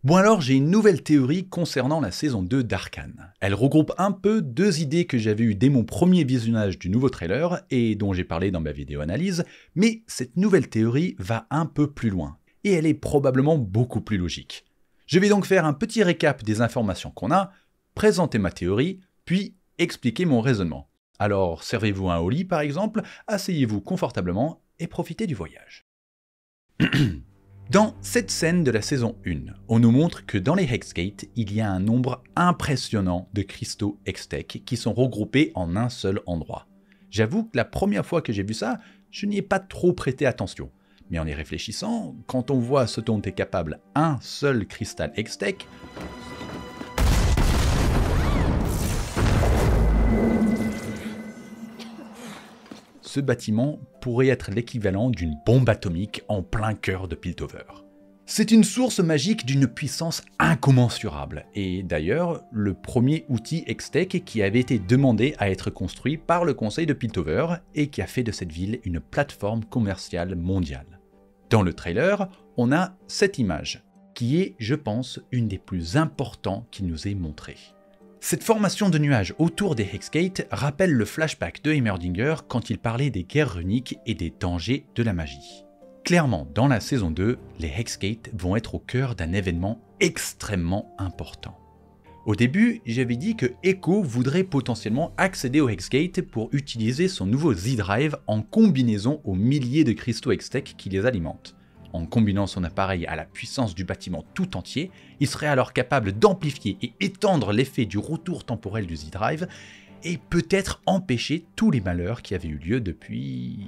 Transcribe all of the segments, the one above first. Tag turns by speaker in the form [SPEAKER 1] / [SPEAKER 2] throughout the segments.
[SPEAKER 1] Bon alors, j'ai une nouvelle théorie concernant la saison 2 d'Arcane. Elle regroupe un peu deux idées que j'avais eues dès mon premier visionnage du nouveau trailer et dont j'ai parlé dans ma vidéo analyse, mais cette nouvelle théorie va un peu plus loin, et elle est probablement beaucoup plus logique. Je vais donc faire un petit récap des informations qu'on a, présenter ma théorie, puis expliquer mon raisonnement. Alors servez-vous un holly par exemple, asseyez-vous confortablement et profitez du voyage. Dans cette scène de la saison 1, on nous montre que dans les Hexgates, il y a un nombre impressionnant de cristaux Hextech qui sont regroupés en un seul endroit. J'avoue que la première fois que j'ai vu ça, je n'y ai pas trop prêté attention. Mais en y réfléchissant, quand on voit ce dont est capable un seul cristal Hextech, ce bâtiment pourrait être l'équivalent d'une bombe atomique en plein cœur de Piltover. C'est une source magique d'une puissance incommensurable, et d'ailleurs le premier outil Hextech qui avait été demandé à être construit par le conseil de Piltover et qui a fait de cette ville une plateforme commerciale mondiale. Dans le trailer, on a cette image, qui est, je pense, une des plus importantes qui nous est montrée. Cette formation de nuages autour des Hexgates rappelle le flashback de Heimerdinger quand il parlait des guerres runiques et des dangers de la magie. Clairement, dans la saison 2, les Hexgates vont être au cœur d'un événement extrêmement important. Au début, j'avais dit que Echo voudrait potentiellement accéder aux Hexgates pour utiliser son nouveau Z-Drive en combinaison aux milliers de cristaux Hextech qui les alimentent. En combinant son appareil à la puissance du bâtiment tout entier, il serait alors capable d'amplifier et étendre l'effet du retour temporel du Z-Drive et peut-être empêcher tous les malheurs qui avaient eu lieu depuis...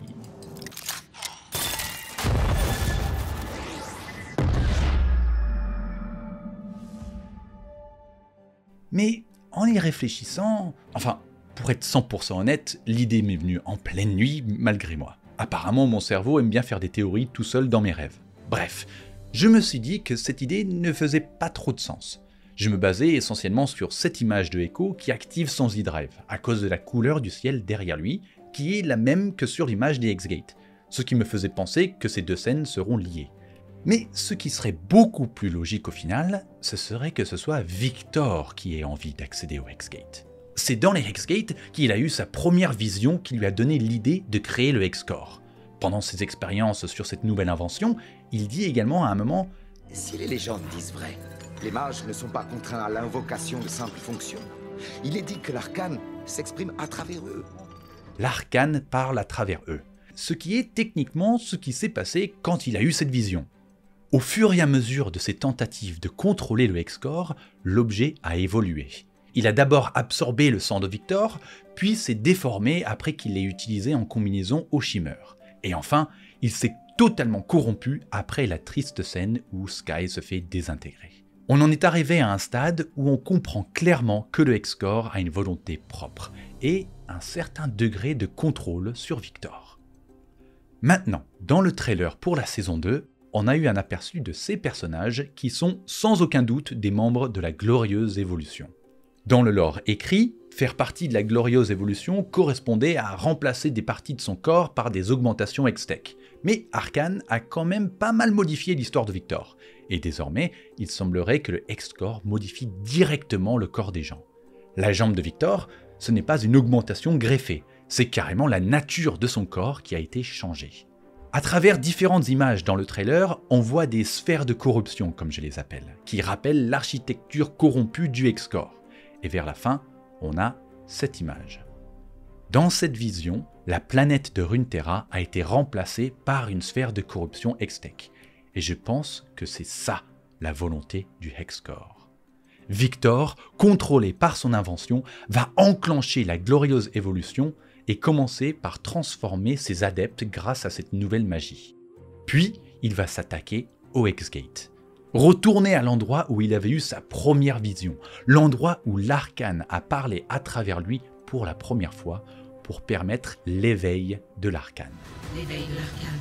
[SPEAKER 1] Mais en y réfléchissant, enfin, pour être 100% honnête, l'idée m'est venue en pleine nuit malgré moi. Apparemment, mon cerveau aime bien faire des théories tout seul dans mes rêves. Bref, je me suis dit que cette idée ne faisait pas trop de sens. Je me basais essentiellement sur cette image de Echo qui active son Z-Drive, à cause de la couleur du ciel derrière lui, qui est la même que sur l'image des Hexgates, ce qui me faisait penser que ces deux scènes seront liées. Mais ce qui serait beaucoup plus logique au final, ce serait que ce soit Victor qui ait envie d'accéder aux Hexgates. C'est dans les Hexgates qu'il a eu sa première vision qui lui a donné l'idée de créer le Hexcore. Pendant ses expériences sur cette nouvelle invention, il dit également à un moment
[SPEAKER 2] « Si les légendes disent vrai, les mages ne sont pas contraints à l'invocation de simples fonctions. Il est dit que l'arcane s'exprime à travers eux. »
[SPEAKER 1] L'arcane parle à travers eux, ce qui est techniquement ce qui s'est passé quand il a eu cette vision. Au fur et à mesure de ses tentatives de contrôler le Hexcore, l'objet a évolué. Il a d'abord absorbé le sang de Victor, puis s'est déformé après qu'il l'ait utilisé en combinaison au Shimmer. Et enfin, il s'est totalement corrompu après la triste scène où Sky se fait désintégrer. On en est arrivé à un stade où on comprend clairement que le Hexcore a une volonté propre et un certain degré de contrôle sur Victor. Maintenant, dans le trailer pour la saison 2, on a eu un aperçu de ces personnages qui sont sans aucun doute des membres de la Glorieuse Évolution. Dans le lore écrit, faire partie de la Glorieuse Évolution correspondait à remplacer des parties de son corps par des augmentations Hextech. Mais Arcane a quand même pas mal modifié l'histoire de Victor, et désormais, il semblerait que le Hexcore modifie directement le corps des gens. La jambe de Victor, ce n'est pas une augmentation greffée, c'est carrément la nature de son corps qui a été changée. À travers différentes images dans le trailer, on voit des sphères de corruption, comme je les appelle, qui rappellent l'architecture corrompue du Hexcore. Et vers la fin, on a cette image. Dans cette vision, la planète de Runeterra a été remplacée par une sphère de corruption Hextech. Et je pense que c'est ça la volonté du Hexcore. Victor, contrôlé par son invention, va enclencher la glorieuse évolution et commencer par transformer ses adeptes grâce à cette nouvelle magie. Puis, il va s'attaquer au Hexgate. Retourner à l'endroit où il avait eu sa première vision, l'endroit où l'arcane a parlé à travers lui pour la première fois pour permettre l'éveil de l'arcane.
[SPEAKER 3] L'éveil de l'arcane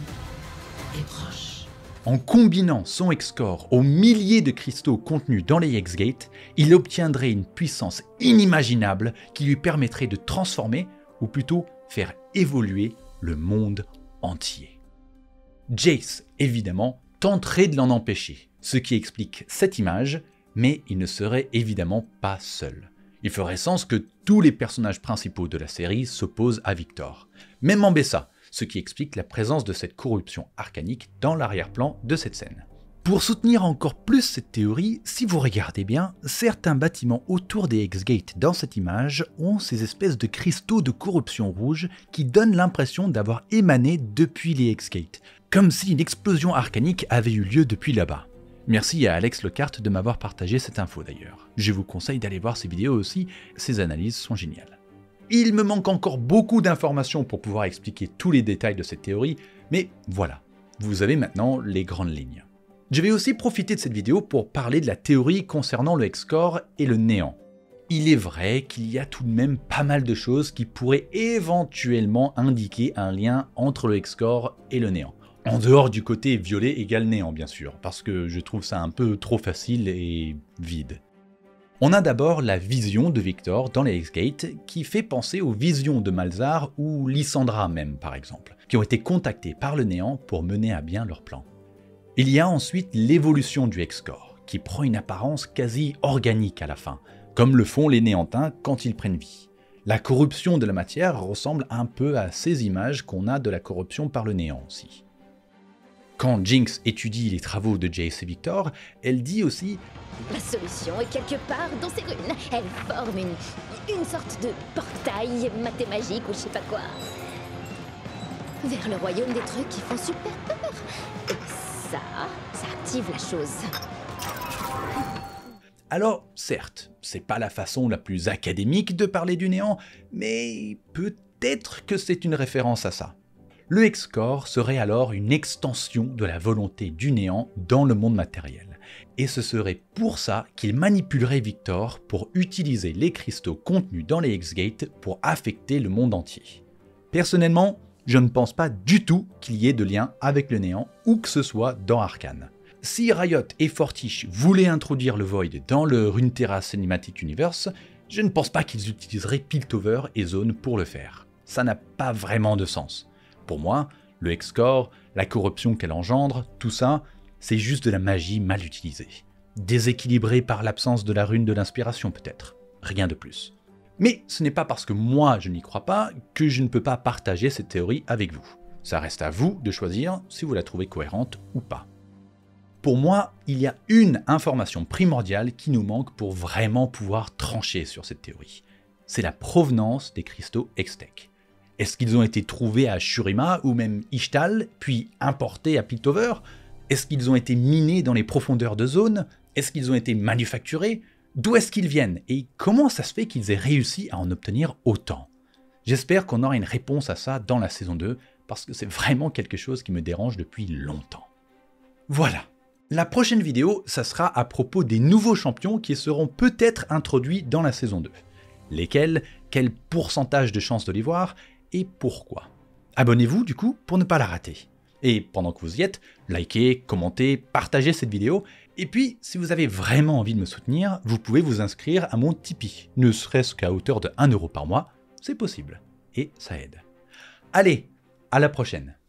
[SPEAKER 3] est proche.
[SPEAKER 1] En combinant son Hexcore aux milliers de cristaux contenus dans les Hexgates, il obtiendrait une puissance inimaginable qui lui permettrait de transformer, ou plutôt faire évoluer le monde entier. Jace, évidemment, tenterait de l'en empêcher, ce qui explique cette image, mais il ne serait évidemment pas seul. Il ferait sens que tous les personnages principaux de la série s'opposent à Victor, même Ambessa, ce qui explique la présence de cette corruption arcanique dans l'arrière-plan de cette scène. Pour soutenir encore plus cette théorie, si vous regardez bien, certains bâtiments autour des X-Gates dans cette image ont ces espèces de cristaux de corruption rouge qui donnent l'impression d'avoir émané depuis les X-Gates, comme si une explosion arcanique avait eu lieu depuis là-bas. Merci à Alex Lecarte de m'avoir partagé cette info d'ailleurs. Je vous conseille d'aller voir ses vidéos aussi, ses analyses sont géniales. Il me manque encore beaucoup d'informations pour pouvoir expliquer tous les détails de cette théorie, mais voilà, vous avez maintenant les grandes lignes. Je vais aussi profiter de cette vidéo pour parler de la théorie concernant le X-Corps et le néant. Il est vrai qu'il y a tout de même pas mal de choses qui pourraient éventuellement indiquer un lien entre le X-Corps et le néant. En dehors du côté violet égale néant bien sûr, parce que je trouve ça un peu trop facile et vide. On a d'abord la vision de Victor dans les X-Gates qui fait penser aux visions de Malzahar ou Lysandra même par exemple, qui ont été contactés par le néant pour mener à bien leur plan. Il y a ensuite l'évolution du X-Corps, qui prend une apparence quasi organique à la fin, comme le font les néantins quand ils prennent vie. La corruption de la matière ressemble un peu à ces images qu'on a de la corruption par le néant aussi. Quand Jinx étudie les travaux de Jace et Victor, elle dit aussi «
[SPEAKER 4] La solution est quelque part dans ces runes. Elle forme une sorte de portail mathémagique ou je sais pas quoi. Vers le royaume des trucs qui font super peur. Et ça active la chose. »
[SPEAKER 1] Alors, certes, c'est pas la façon la plus académique de parler du néant, mais peut-être que c'est une référence à ça. Le X-Corps serait alors une extension de la volonté du néant dans le monde matériel. Et ce serait pour ça qu'il manipulerait Victor pour utiliser les cristaux contenus dans les X-Gates pour affecter le monde entier. Personnellement, je ne pense pas du tout qu'il y ait de lien avec le néant ou que ce soit dans Arcane. Si Riot et Fortiche voulaient introduire le Void dans le Runeterra Cinematic Universe, je ne pense pas qu'ils utiliseraient Piltover et Zone pour le faire. Ça n'a pas vraiment de sens. Pour moi, le X-Corps, la corruption qu'elle engendre, tout ça, c'est juste de la magie mal utilisée. Déséquilibrée par l'absence de la rune de l'inspiration peut-être. Rien de plus. Mais ce n'est pas parce que moi je n'y crois pas que je ne peux pas partager cette théorie avec vous. Ça reste à vous de choisir si vous la trouvez cohérente ou pas. Pour moi, il y a une information primordiale qui nous manque pour vraiment pouvoir trancher sur cette théorie. C'est la provenance des cristaux Hextech. Est-ce qu'ils ont été trouvés à Shurima ou même Ixtal, puis importés à Piltover? Est-ce qu'ils ont été minés dans les profondeurs de Zone? Est-ce qu'ils ont été manufacturés? D'où est-ce qu'ils viennent? Et comment ça se fait qu'ils aient réussi à en obtenir autant? J'espère qu'on aura une réponse à ça dans la saison 2, parce que c'est vraiment quelque chose qui me dérange depuis longtemps. Voilà. La prochaine vidéo, ça sera à propos des nouveaux champions qui seront peut-être introduits dans la saison 2. Lesquels, quel pourcentage de chances de les voir, et pourquoi. Abonnez-vous du coup pour ne pas la rater. Et pendant que vous y êtes, likez, commentez, partagez cette vidéo, et puis si vous avez vraiment envie de me soutenir, vous pouvez vous inscrire à mon Tipeee, ne serait-ce qu'à hauteur de 1 € par mois, c'est possible, et ça aide. Allez, à la prochaine.